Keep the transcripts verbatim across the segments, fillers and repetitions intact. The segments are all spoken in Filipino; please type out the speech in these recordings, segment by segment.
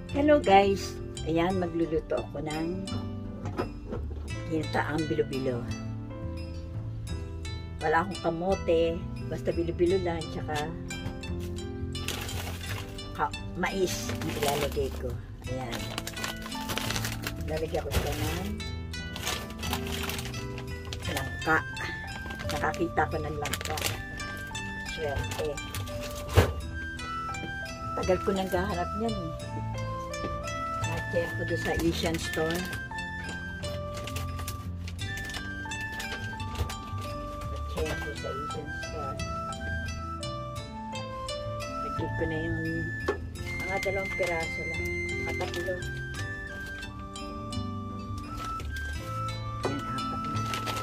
Hello guys! Ayan, magluluto ako ng ginataang bilo-bilo. Wala akong kamote, basta bilo-bilo lang, tsaka ka mais ang ilalagay ko. Ayan. Lalagyan ko siya ng langka. Nakakita ko ng langka. Swerte. Tagal ko nang gahanap niyan eh. Kaya ako doon sa Asian store. Kaya ako sa Asian store. Nagkik ko na yung mga dalawang piraso lang. Katatlo. Yan, apat na.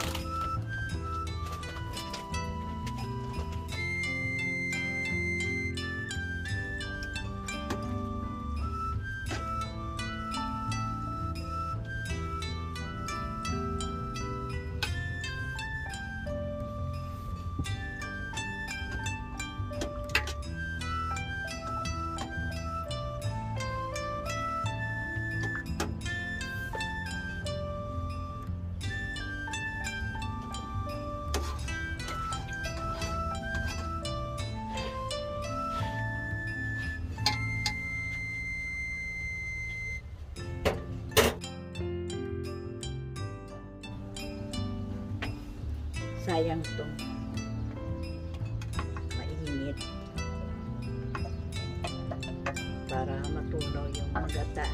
Sayang to. Mainit. Para matunaw yung magata.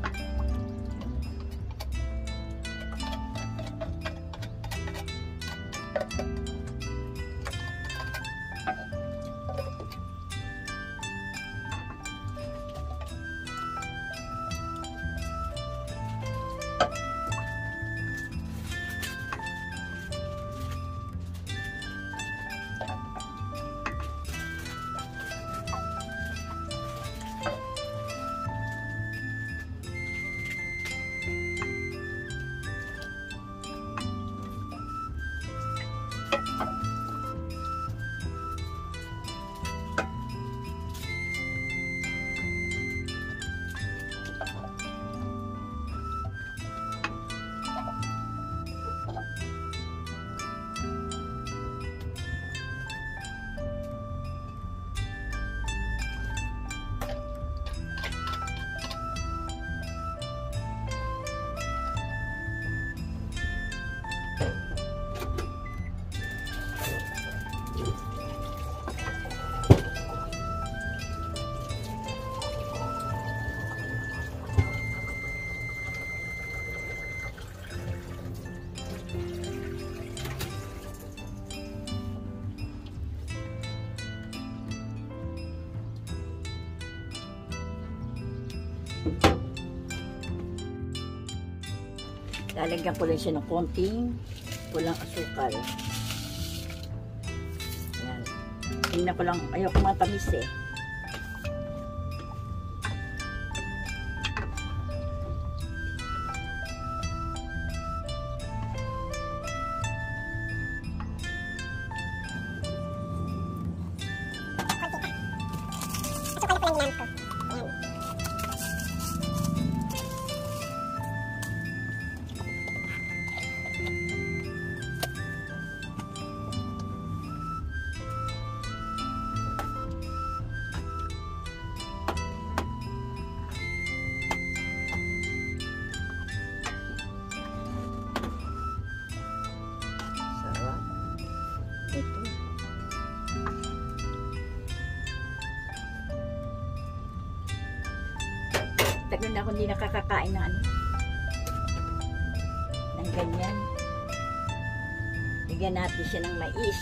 Lalagyan ko lang siya ng konting pulang asukal. Ayan. Tingnan ko lang, ayaw ko matamis eh. Asukal po lang ginamit ko. Ayan. Ito. Tagal na ako hindi nakakakain ng ano. Ng ganyan. Bigyan natin siya ng mais.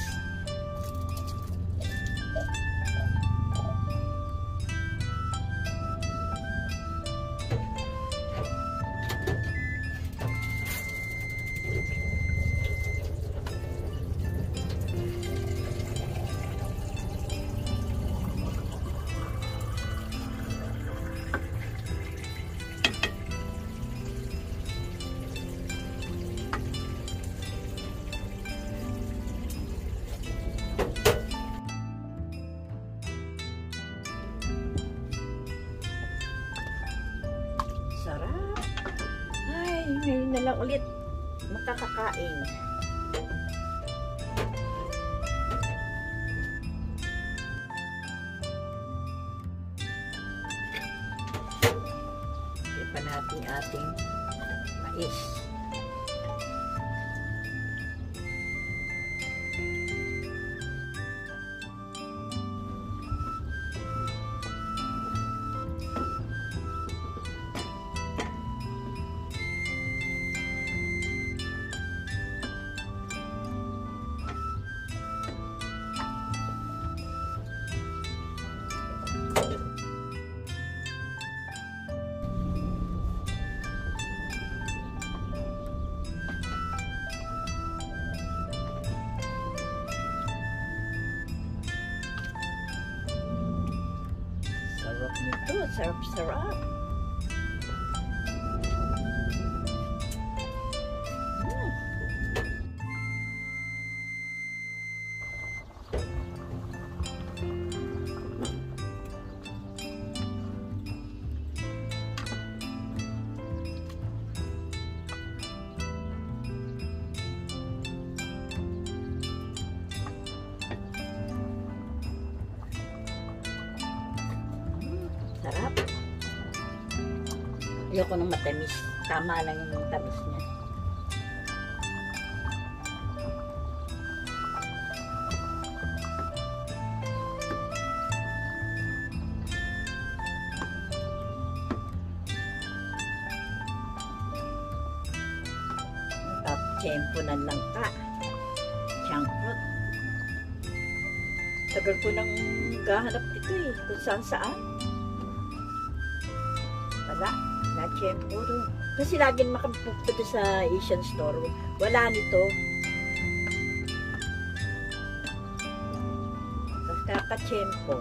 ngayon na lang ulit makakakain. Kaya pa natin ating mais. Sarap nito, sarap-sarap. Mm. Sarap. Ayoko ng matamis. Tama lang yung tamis niya. Tapos tiyempo ng langka. Changkot. Tagal ko nang gahanap ito eh. Kung saan saan. Wala. Na-tiyempo doon. Kasi laging makapunta doon sa Asian store. Wala nito. Kaka-tiyempo.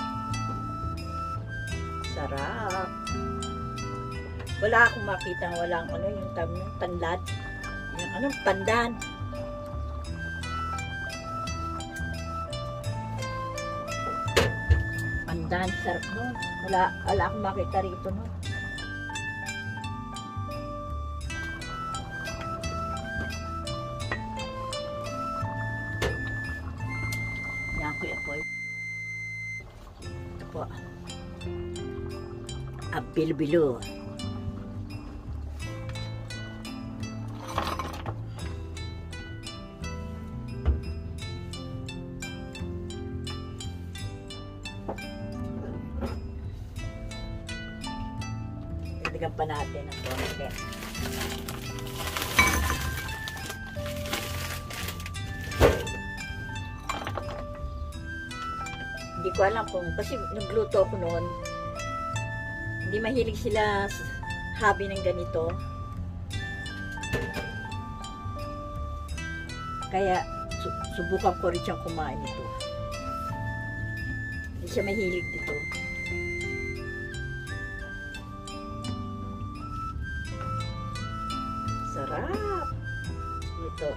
Sarap. Wala akong makita. Walang ano, yung tam, tanlad. Yung ano, pandan. Pandan. Sarap nun. Wala, wala akong makita rito nun. Yan, Kuya Poy. Ito po. Ang bilo-bilo. Dagdagan pa natin ang konti. Hindi ko alam kung, kasi nagluto ko noon, hindi mahilig sila sa hobby ng ganito. Kaya su subukan ko rin siyang kumain ito. Hindi siya mahilig dito. Sarap! Ito.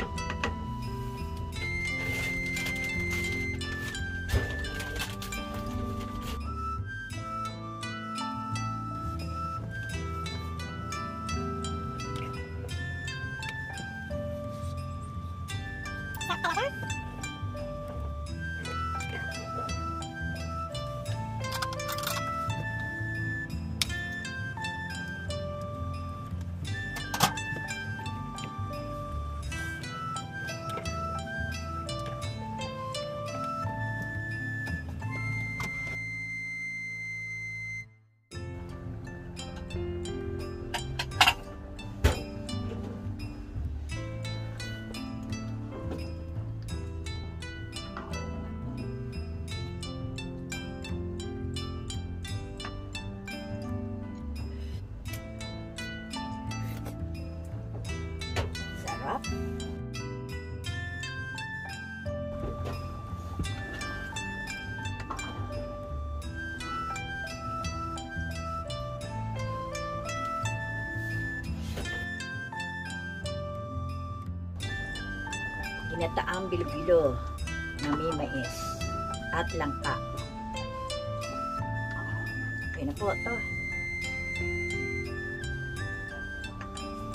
Sarap. Ginataang bilo-bilo na may mais at langka. Okay na po ito.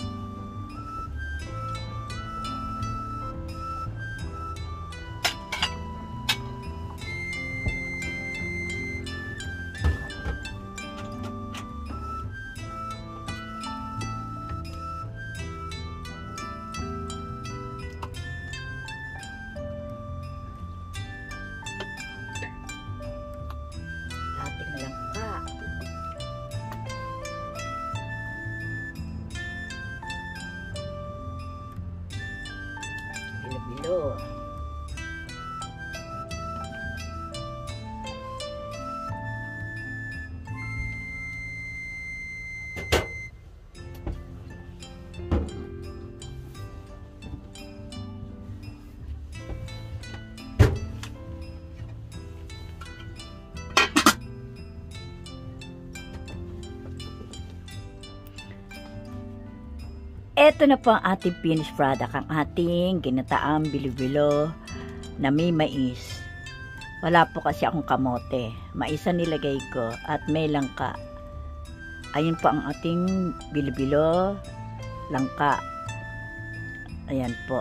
Eto na po ang ating finished product, ang ating ginataang bilo-bilo na may mais. Wala po kasi akong kamote. Mais ang nilagay ko at may langka. Ayun po ang ating bilo-bilo, langka. Ayan po.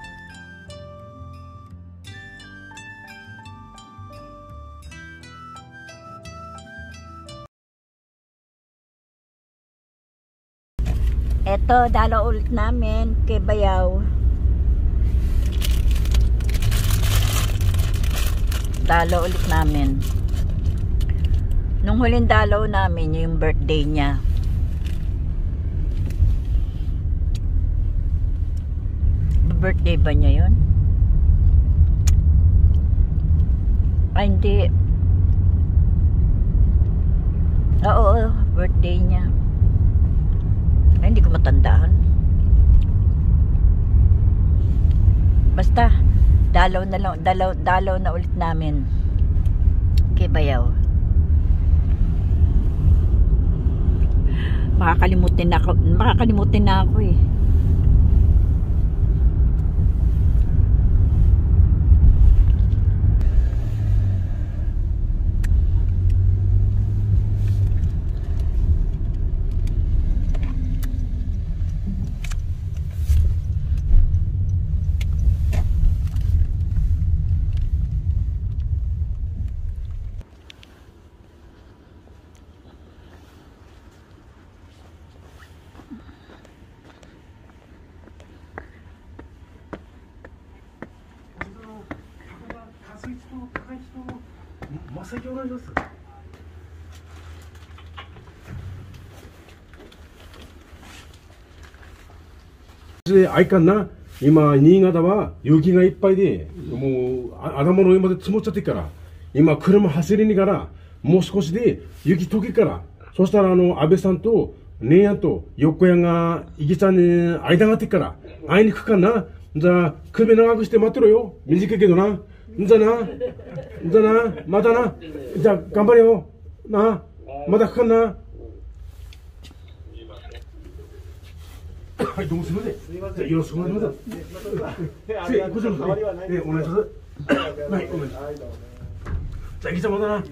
Eto, dalaw ulit namin kay Bayaw. Dalaw ulit namin. Nung huling dalaw namin, yung birthday niya. Birthday ba niya yun? Ay, hindi. Oo, birthday niya. Ay, hindi ko matandaan. Basta, dalaw na lang, dalaw, dalaw na ulit namin kay Bayaw. Makakalimutin na ako, makakalimutin na ako eh. あいかんな、今、新潟は雪がいっぱいで、もうあ頭の上まで積もっちゃってっから、今、車走りにから、もう少しで雪溶けっから、そしたら、あの、安倍さんと、姉やんと、横やんが、いきちゃんに間がってっから、会いに行くかな。じゃあ、首長くして待ってろよ。短いけどな。じゃあな。じゃあな。またな。じゃあ、頑張れよ。な。また来かんな。はい、どうもすみません。すみません。よろしくお願いします。こちらこそ、え、お願いします。はい、お願いします。じゃあ、いきちゃんまたな。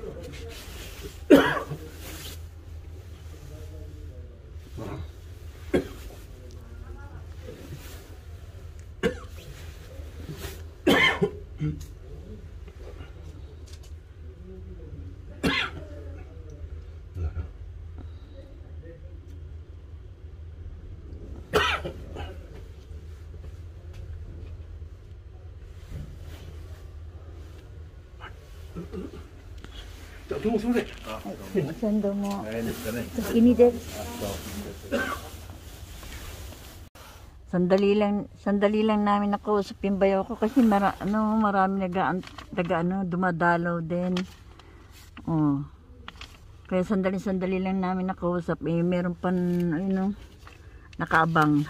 どうもすみません。 すいません、どうも。Ini din. Sandali lang, sandali lang namin nakausap yung Bayaw ko kasi mara, ano, marami naga, naga ano, dumadalaw din. Oh. Kaya sandali-sandali lang namin nakausap. Eh, meron pa, ano, nakaabang.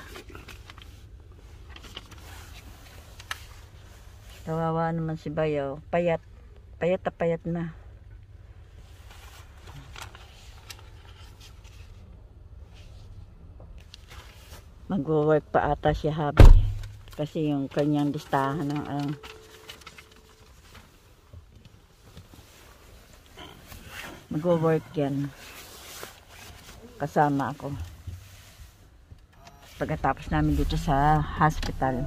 Kawawa naman si Bayaw. Payat. Payat na payat na. Mag-work pa ata si Habi. Kasi yung kanyang listahan ng um, mag-work yan. Kasama ako. Pagkatapos namin dito sa hospital.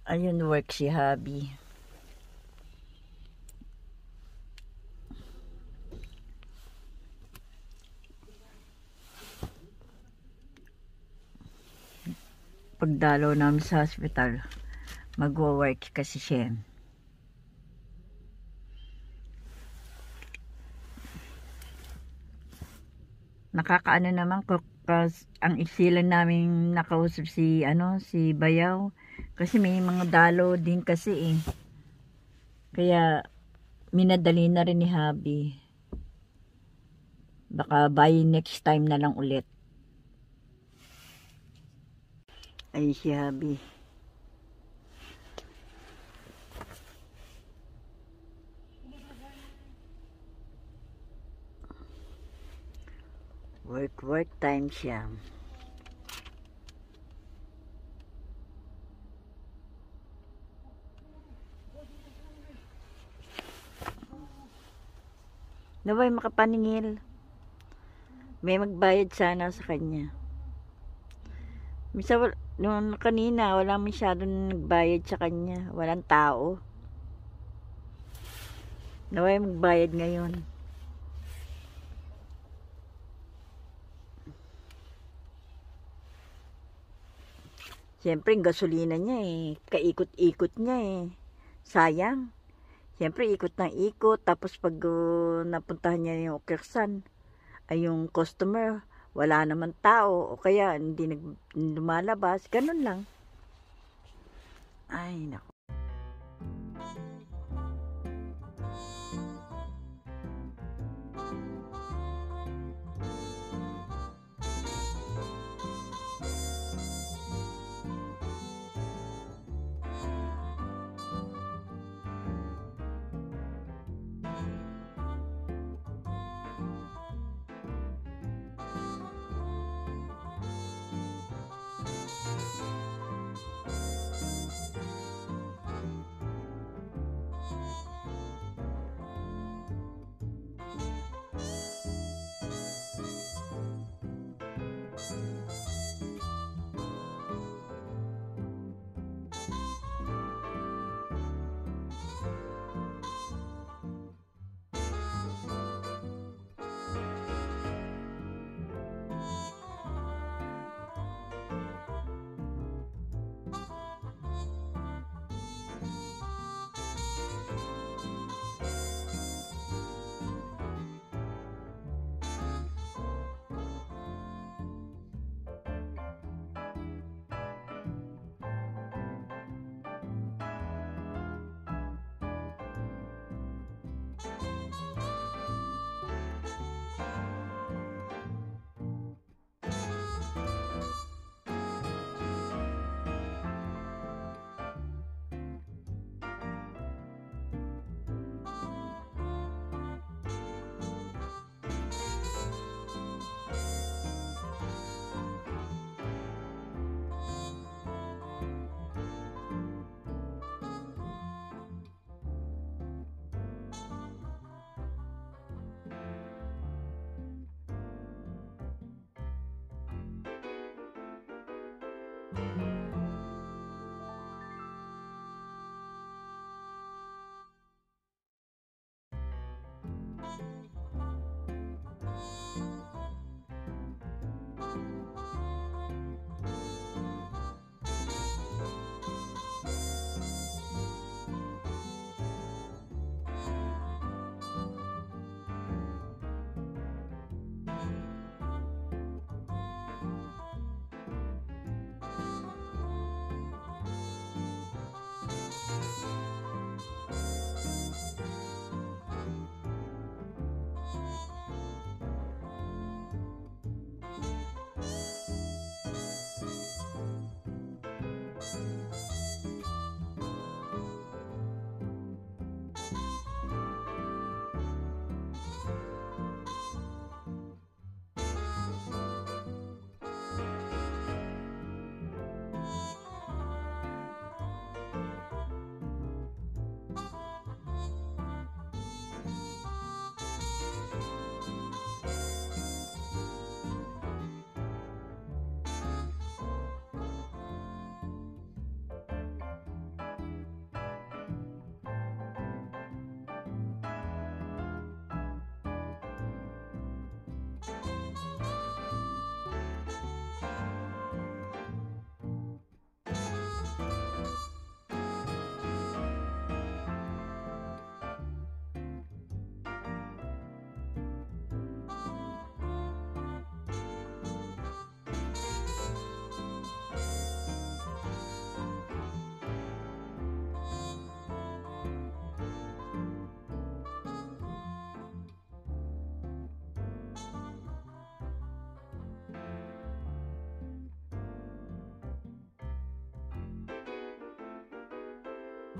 Ayun, work si Habi. Pagdalaw namin sa hospital, magwo-work kasi siya. Nakakaano naman ko, ang isilan namin nakausap si ano si Bayaw kasi may mga dalo din kasi eh. Kaya minadali na rin ni Habi. Baka by next time na lang ulit. Ay si Habi. Work, work time siya. Naway makapaningil. May magbayad sana sa kanya. Misa, noon kanina, wala masyadong nagbayad sa kanya. Walang tao. Naway magbayad ngayon. Siyempre, yung gasolina niya eh. Kaikot-ikot niya eh. Sayang. Siyempre, ikot ng ikot. Tapos pag uh, napuntahan niya yung Okirsan, ay yung customer, wala naman tao. O kaya, hindi nag, lumalabas. Ganun lang. Ay, naku.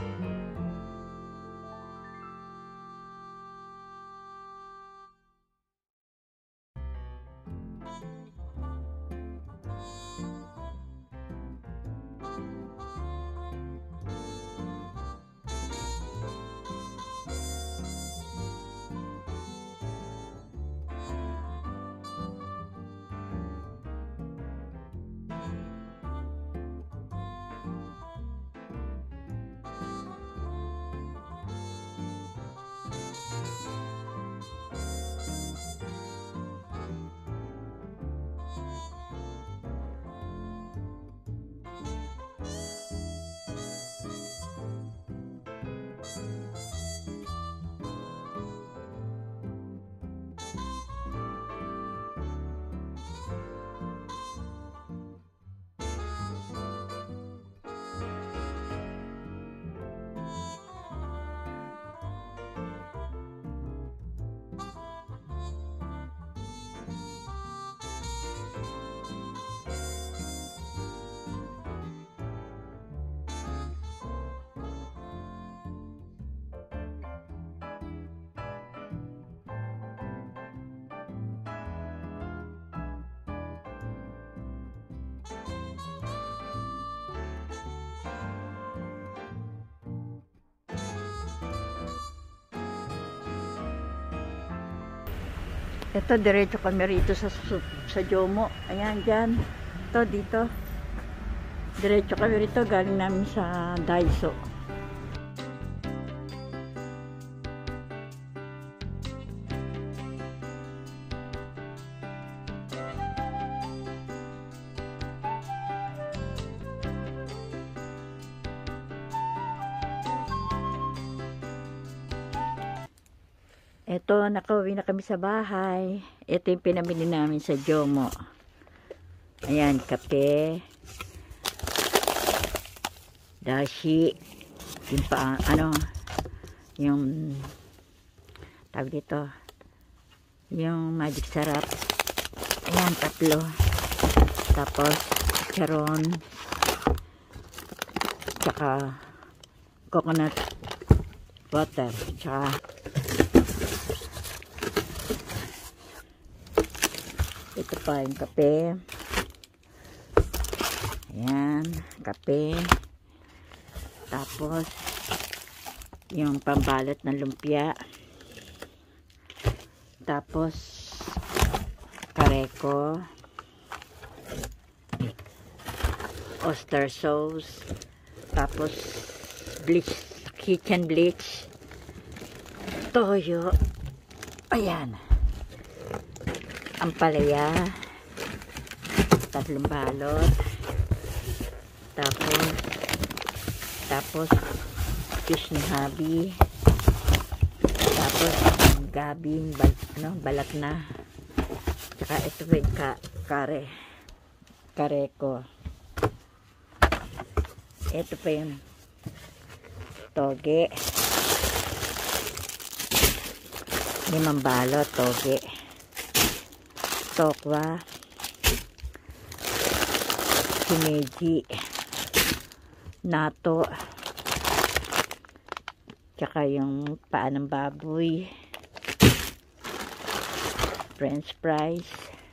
Ito, diretso kami rito sa, sa Jomo. Ayan, dyan. Ito, dito. Diretso kami rito. Galing namin sa Daiso. Ito, nakauwi na kami sa bahay. Ito yung pinamili namin sa Jomo. Ayan, kape. Dashi. Yung pa, ano, yung, tawag dito, yung magic sarap. Ayan, tatlo. Tapos, charon. Tsaka, coconut water. Tsaka, ito pa yung kape. Ayan, kape. Tapos, yung pambalot ng lumpia. Tapos, kareko. Oyster sauce. Tapos, bleach, kitchen bleach. Toyo. Ayan. Ampalaya, tatlong balot, tapos tapos fish ni Habi, tapos gabi, bal, ano, balat na, tsaka ito yung ka, kare kare ko, ito pa yung toge, limang balot, toge, tokwa, shimeji, nato, tsaka yung paa ng baboy, french fries,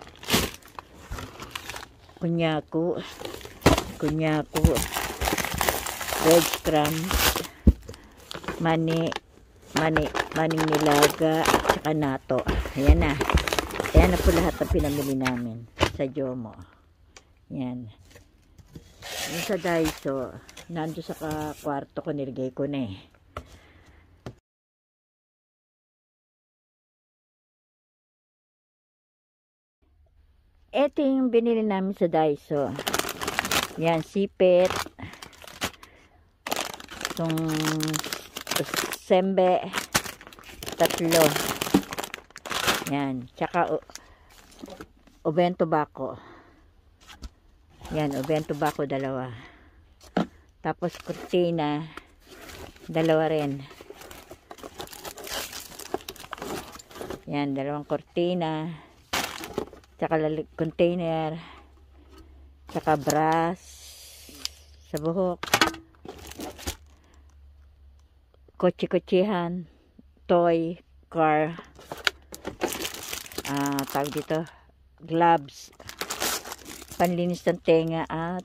kunyaku, kunyaku, red crumbs, mani, mani, maning nilaga, tsaka nato. Ayan na. Ayan na po lahat ang pinamili namin sa Jomo. Yan. Yung sa Daiso, nando sa kwarto ko, nilagay ko na eh. Ito yung binili namin sa Daiso. Yan, sipit. Itong sembe. Tatlo. Yan. Tsaka uben tobacco. Yan, uben tobacco dalawa. Tapos kurtina dalawa rin. Yan, dalawang kurtina. Tsaka container. Tsaka brass sa buhok. kotse-kotsehan, toy, car, ah, tawag dito, gloves, panlinis ng tenga at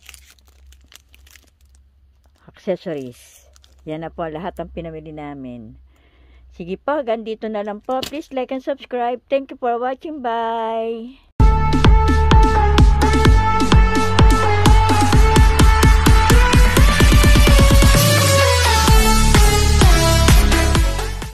accessories. Yan na po lahat ang pinamili namin. Sige po, ganito na lang po. Please like and subscribe. Thank you for watching. Bye!